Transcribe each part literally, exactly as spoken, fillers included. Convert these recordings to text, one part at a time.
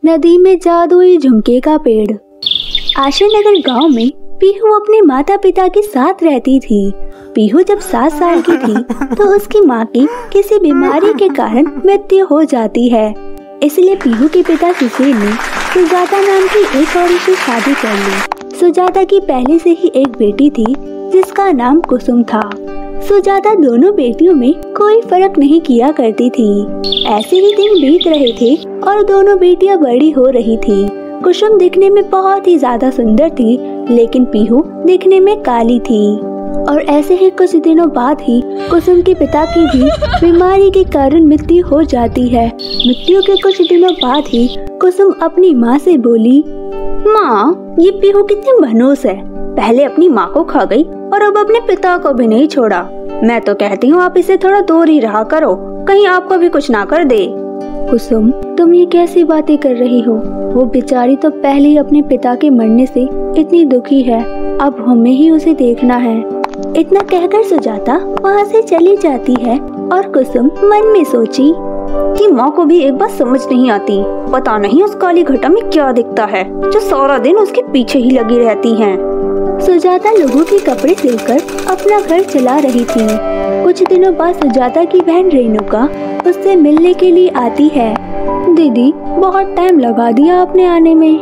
नदी में जादुई झुमके का पेड़। आशानगर गांव में पीहू अपने माता पिता के साथ रहती थी। पीहू जब सात साल की थी तो उसकी माँ की किसी बीमारी के कारण मृत्यु हो जाती है। इसलिए पीहू के पिता सुशील ने सुजाता नाम की एक औरत से शादी कर ली। सुजाता की पहले से ही एक बेटी थी जिसका नाम कुसुम था। सुजाता दोनों बेटियों में कोई फर्क नहीं किया करती थी। ऐसे ही दिन बीत रहे थे और दोनों बेटियां बड़ी हो रही थी। कुसुम दिखने में बहुत ही ज्यादा सुंदर थी, लेकिन पीहू दिखने में काली थी। और ऐसे ही कुछ दिनों बाद ही कुसुम के पिता की भी बीमारी के कारण मृत्यु हो जाती है। मृत्यु के कुछ दिनों बाद ही कुसुम अपनी माँ से बोली, माँ, ये पीहू कितनी मनहूस है। पहले अपनी माँ को खा गई और अब अपने पिता को भी नहीं छोड़ा। मैं तो कहती हूँ आप इसे थोड़ा दूर ही रहा करो, कहीं आपको भी कुछ ना कर दे। कुसुम, तुम ये कैसी बातें कर रही हो? वो बेचारी तो पहले ही अपने पिता के मरने से इतनी दुखी है, अब हमें ही उसे देखना है। इतना कहकर सुजाता वहाँ से चली जाती है और कुसुम मन में सोची कि माँ को भी एक बात समझ नहीं आती। पता नहीं उस काली घटा में क्या दिखता है जो सारा दिन उसके पीछे ही लगी रहती हैं। सुजाता लोगों के कपड़े सिलकर अपना घर चला रही थी। कुछ दिनों बाद सुजाता की बहन रेणुका उससे मिलने के लिए आती है। दीदी, बहुत टाइम लगा दिया आपने आने में।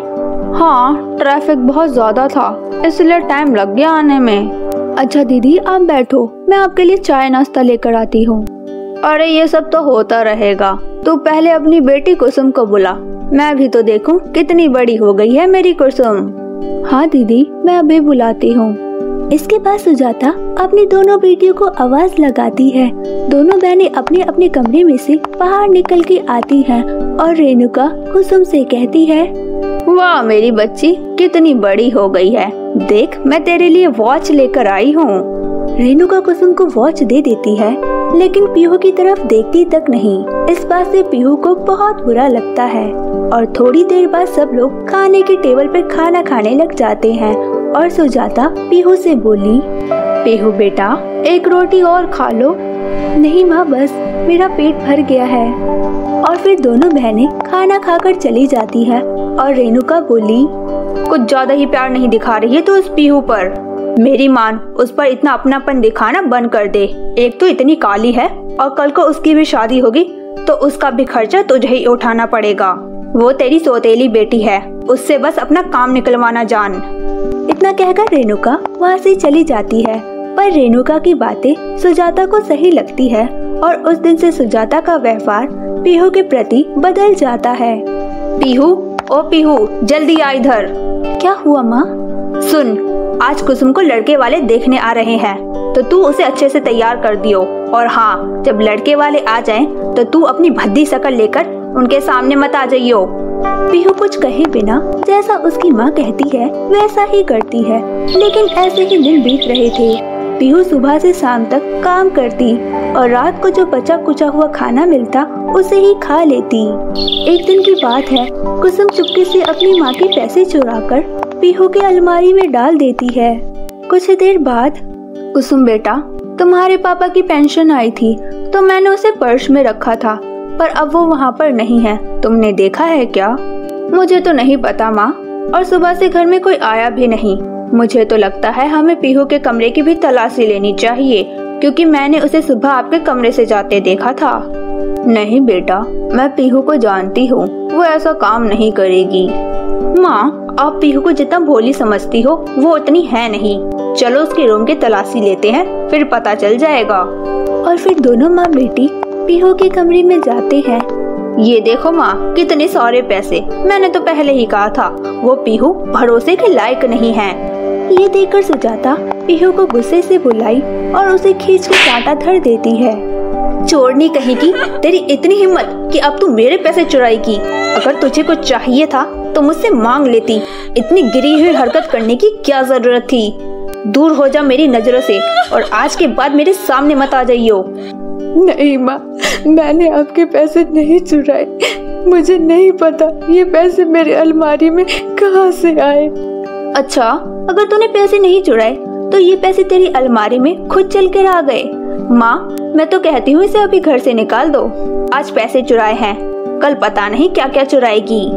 हाँ, ट्रैफिक बहुत ज्यादा था, इसलिए टाइम लग गया आने में। अच्छा दीदी, आप बैठो, मैं आपके लिए चाय नाश्ता लेकर आती हूँ। अरे ये सब तो होता रहेगा, तू पहले अपनी बेटी कुसुम को बुला, मैं भी तो देखूं कितनी बड़ी हो गई है मेरी कुसुम। हाँ दीदी, मैं अभी बुलाती हूँ। इसके बाद सुजाता अपनी दोनों बेटियों को आवाज लगाती है। दोनों बहनें अपने अपने कमरे में से बाहर निकल के आती हैं और रेणुका कुसुम से कहती है, वाह मेरी बच्ची, कितनी बड़ी हो गई है। देख, मैं तेरे लिए वॉच लेकर आई हूँ। रेणुका कुसुम को वॉच दे देती है, लेकिन पीहू की तरफ देखती तक नहीं। इस बात से पीहू को बहुत बुरा लगता है और थोड़ी देर बाद सब लोग खाने की टेबल पर खाना खाने लग जाते हैं और सुजाता पीहू से बोली, पीहू बेटा, एक रोटी और खा लो। नहीं माँ, बस मेरा पेट भर गया है। और फिर दोनों बहनें खाना खाकर चली जाती है और रेणुका बोली, कुछ ज्यादा ही प्यार नहीं दिखा रही है तो उस पीहू पर। मेरी मान, उस पर इतना अपनापन दिखाना बंद कर दे। एक तो इतनी काली है और कल को उसकी भी शादी होगी तो उसका भी खर्चा तुझे ही उठाना पड़ेगा। वो तेरी सौतेली बेटी है, उससे बस अपना काम निकलवाना जान। इतना कहकर रेणुका वहाँ से चली जाती है। पर रेणुका की बातें सुजाता को सही लगती है और उस दिन से सुजाता का व्यवहार पीहू के प्रति बदल जाता है। पीहू, ओ पीहू, जल्दी आ इधर। क्या हुआ माँ? सुन, आज कुसुम को लड़के वाले देखने आ रहे हैं, तो तू उसे अच्छे से तैयार कर दियो। और हाँ, जब लड़के वाले आ जाएं, तो तू अपनी भद्दी शक्ल लेकर उनके सामने मत आ जाइयो। पीहू कुछ कहे बिना जैसा उसकी माँ कहती है वैसा ही करती है। लेकिन ऐसे ही दिन बीत रहे थे। पीहू सुबह से शाम तक काम करती और रात को जो बचा कुचा हुआ खाना मिलता उसे ही खा लेती। एक दिन की बात है, कुसुम चुपके से अपनी माँ के पैसे चुराकर पीहू के अलमारी में डाल देती है। कुछ देर बाद, कुसुम बेटा, तुम्हारे पापा की पेंशन आई थी तो मैंने उसे पर्स में रखा था, पर अब वो वहाँ पर नहीं है। तुमने देखा है क्या? मुझे तो नहीं पता माँ, और सुबह से घर में कोई आया भी नहीं। मुझे तो लगता है हमें पीहू के कमरे की भी तलाशी लेनी चाहिए, क्योंकि मैंने उसे सुबह आपके कमरे से जाते देखा था। नहीं बेटा, मैं पीहू को जानती हूँ, वो ऐसा काम नहीं करेगी। माँ, आप पीहू को जितना भोली समझती हो वो उतनी है नहीं। चलो उसके रूम की तलाशी लेते हैं, फिर पता चल जाएगा। और फिर दोनों माँ बेटी पीहू के कमरे में जाते हैं। ये देखो माँ, कितने सारे पैसे। मैंने तो पहले ही कहा था, वो पीहू भरोसे के लायक नहीं है। ये देखकर सुजाता पीहू को गुस्से से बुलाई और उसे खींच के कांटा धर देती है। चोरनी कहेगी, तेरी इतनी हिम्मत कि अब तू मेरे पैसे चुराएगी। अगर तुझे कुछ चाहिए था तो मुझसे मांग लेती। इतनी गिरी हुई हरकत करने की क्या जरूरत थी? दूर हो जा मेरी नजरों से और आज के बाद मेरे सामने मत आ जाइयो। नहीं माँ, मैंने आपके पैसे नहीं चुराए। मुझे नहीं पता ये पैसे मेरे अलमारी में कहाँ से आए। अच्छा, अगर तूने पैसे नहीं चुराए तो ये पैसे तेरी अलमारी में खुद चल कर आ गए। माँ, मैं तो कहती हूँ इसे अभी घर से निकाल दो। आज पैसे चुराए हैं, कल पता नहीं क्या क्या चुराएगी।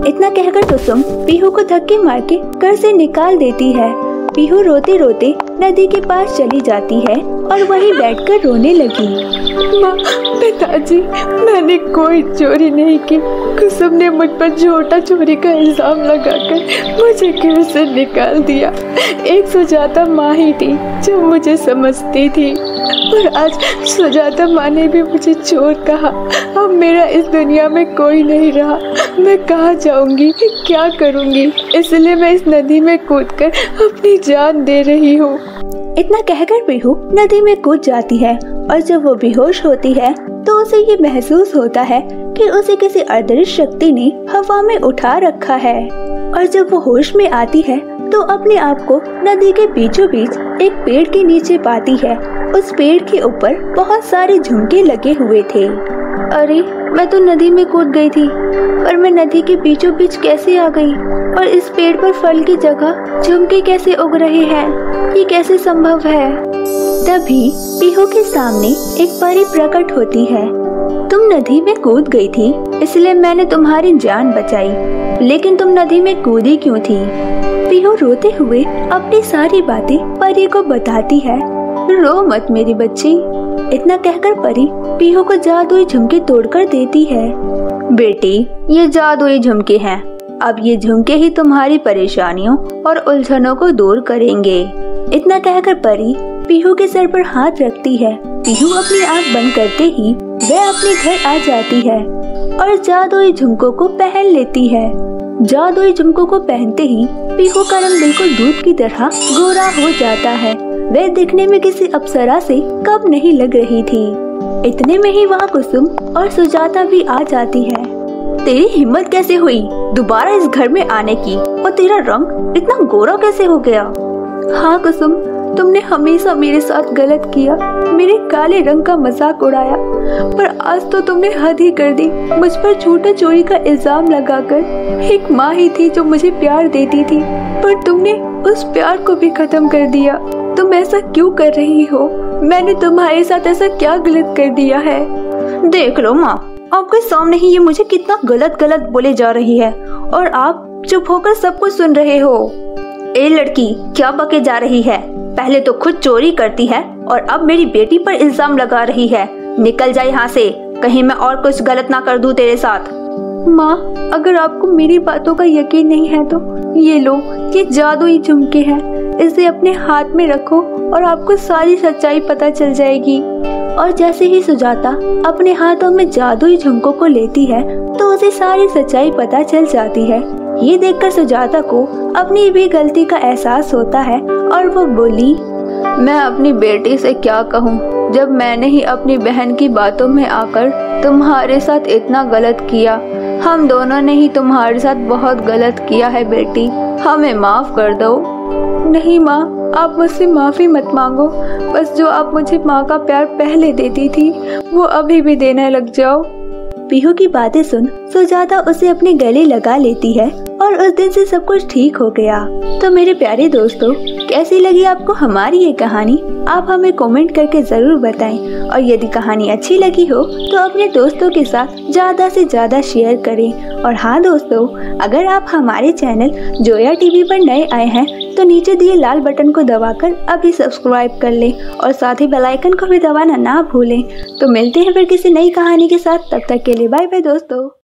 इतना कहकर कुसुम पीहू को धक्के मार के घर से निकाल देती है। पीहू रोते रोते नदी के पास चली जाती है और वहीं बैठकर रोने लगी। माँ, पिताजी, मैंने कोई चोरी नहीं की। कुसुम ने मुझ पर झूठा चोरी का इल्जाम लगाकर मुझे घर से निकाल दिया। एक सुजाता माँ ही थी जो मुझे समझती थी, पर आज सुजाता माँ ने भी मुझे चोर कहा। अब मेरा इस दुनिया में कोई नहीं रहा। मैं कहाँ जाऊंगी, क्या करूंगी? इसलिए मैं इस नदी में कूदकर अपनी जान दे रही हूँ। इतना कहकर पीहू नदी में कूद जाती है और जब वो बेहोश होती है तो उसे ये महसूस होता है कि उसे किसी अदृश्य शक्ति ने हवा में उठा रखा है। और जब वो होश में आती है तो अपने आप को नदी के बीचों बीच एक पेड़ के नीचे पाती है। उस पेड़ के ऊपर बहुत सारे झुमके लगे हुए थे। अरे, मैं तो नदी में कूद गई थी, पर मैं नदी के बीचों बीच कैसे आ गई? और इस पेड़ पर फल की जगह झुमके कैसे उग रहे हैं? ये कैसे संभव है? तभी पीहू के सामने एक परी प्रकट होती है। तुम नदी में कूद गई थी, इसलिए मैंने तुम्हारी जान बचाई, लेकिन तुम नदी में कूदी क्यों थी? पीहू रोते हुए अपनी सारी बातें परी को बताती है। रो मत मेरी बच्ची। इतना कहकर परी पीहू को जादुई झुमके तोड़कर देती है। बेटी, ये जादुई झुमके हैं। अब ये झुमके ही तुम्हारी परेशानियों और उलझनों को दूर करेंगे। इतना कहकर परी पीहू के सर पर हाथ रखती है। पीहू अपनी आँख बंद करते ही वह अपने घर आ जाती है और जादुई झुमकों को पहन लेती है। जादुई झुमकों को पहनते ही पीहू का रंग बिल्कुल दूध की तरह गोरा हो जाता है। वह दिखने में किसी अप्सरा से कम नहीं लग रही थी। इतने में ही वहाँ कुसुम और सुजाता भी आ जाती है। तेरी हिम्मत कैसे हुई दोबारा इस घर में आने की? और तेरा रंग इतना गोरा कैसे हो गया? हाँ कुसुम, तुमने हमेशा मेरे साथ गलत किया, मेरे काले रंग का मजाक उड़ाया, पर आज तो तुमने हद ही कर दी। मुझ पर झूठा चोरी का इल्जाम लगाकर एक माँ ही थी जो मुझे प्यार देती थी, पर तुमने उस प्यार को भी खत्म कर दिया। तुम ऐसा क्यों कर रही हो? मैंने तुम्हारे साथ ऐसा क्या गलत कर दिया है? देख लो माँ, आपके सामने ही ये मुझे कितना गलत गलत बोले जा रही है और आप चुप होकर सब कुछ सुन रहे हो। ए लड़की, क्या बके जा रही है? पहले तो खुद चोरी करती है और अब मेरी बेटी पर इल्जाम लगा रही है। निकल जा यहाँ से, कहीं मैं और कुछ गलत ना कर दूं तेरे साथ। माँ, अगर आपको मेरी बातों का यकीन नहीं है तो ये लो, ये जादुई झुमके हैं। इसे अपने हाथ में रखो और आपको सारी सच्चाई पता चल जाएगी। और जैसे ही सुजाता अपने हाथों में जादुई झुमकों को लेती है तो उसे सारी सच्चाई पता चल जाती है। ये देखकर सुजाता को अपनी भी गलती का एहसास होता है और वो बोली, मैं अपनी बेटी से क्या कहूँ, जब मैंने ही अपनी बहन की बातों में आकर तुम्हारे साथ इतना गलत किया। हम दोनों ने ही तुम्हारे साथ बहुत गलत किया है बेटी, हमें माफ कर दो। नहीं माँ, आप मुझसे माफी मत मांगो। बस जो आप मुझे माँ का प्यार पहले देती थी वो अभी भी देने लग जाओ। पीहू की बातें सुन सुजाता उसे अपने गले लगा लेती है और उस दिन से सब कुछ ठीक हो गया। तो मेरे प्यारे दोस्तों, कैसी लगी आपको हमारी ये कहानी? आप हमें कमेंट करके जरूर बताएं और यदि कहानी अच्छी लगी हो तो अपने दोस्तों के साथ ज्यादा से ज्यादा शेयर करें। और हाँ दोस्तों, अगर आप हमारे चैनल जोया टीवी पर नए आए हैं तो नीचे दिए लाल बटन को दबाकर अभी सब्सक्राइब कर लें और साथ ही बेल आइकन को भी दबाना ना भूलें। तो मिलते हैं फिर किसी नई कहानी के साथ, तब तक के लिए बाय बाय दोस्तों।